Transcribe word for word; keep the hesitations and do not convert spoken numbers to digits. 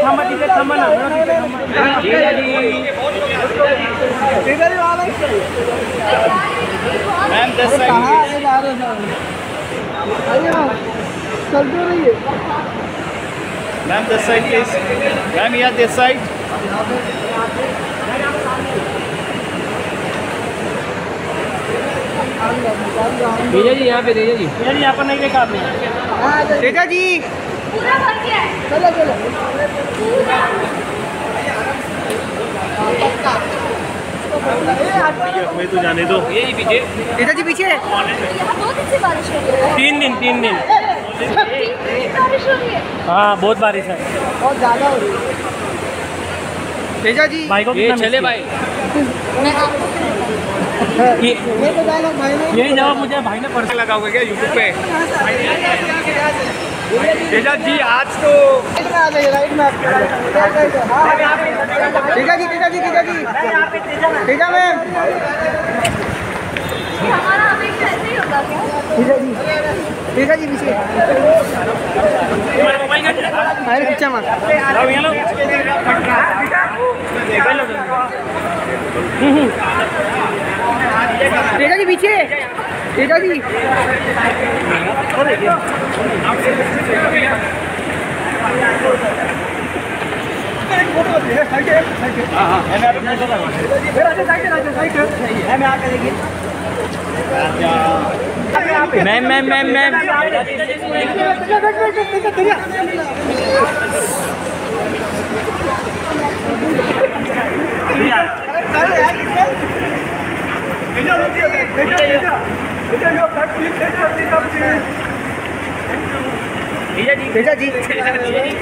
खम्मा दीजिए, खम्मा ना जी जी मैम दस साइड चल तो रही है ma'am this side please ma'am यहाँ दिस साइड तेजा जी यहाँ पे तेजा जी तेजा जी यहाँ पर नहीं देखा आपने तेजा जी पूरा भर गया है चलो चलो मैं तो जाने दो ये पीछे तेजा जी पीछे यहाँ दो दिन से बारिश हो रही है तीन दिन तीन दिन बारिश हो रही है हाँ बहुत बारिश है बहुत ज़्यादा हो रही है तेजा जी भाई को ये चले भाई ये यही जवाब मुझे भाई ने पर्स लगा हुआ क्या यूट्यूब पे तेजा जी आज तो राइट में तेजा जी तेजा जी तेजा जी तेजा मैम हमारा हमेशा ऐसे ही होता क्या तेजा जी तेजा जी पीछे अरे पीछे मत तेजा जी पीछे Teja ji ma'am ma'am ma'am ma'am Teja ji Teja जी